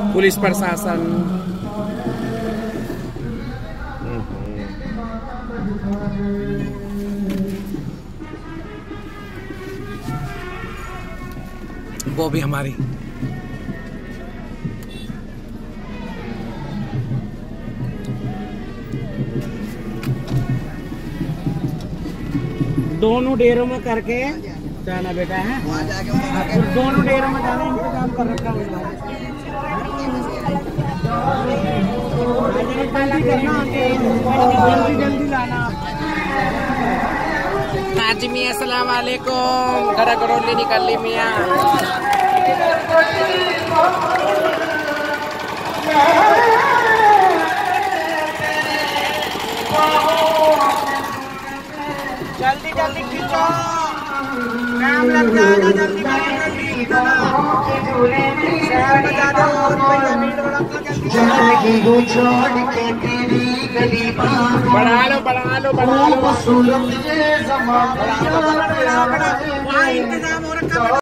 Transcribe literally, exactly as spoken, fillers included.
Police प्रशासन। वो भी हमारी दोनों डेरों में करके जाना बेटा है। तो दोनों डेरों में जाना इंतजाम कर रखा है। जल्दी जल्दी लाना। हाजी मियाँ अस्सलाम वालेकुम। खड़ा करोली निकल ली मियाँ। जल्दी जल्दी खींचो, काम लग जाएगा। जल्दी बढ़ा लो बढ़ा लो बढ़ा लो। इंतजाम हो रखा है।